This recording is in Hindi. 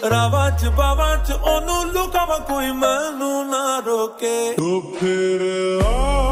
रावां च बावां च ओनू लुकावां कोई मैनू ना रोके। तो फिर आ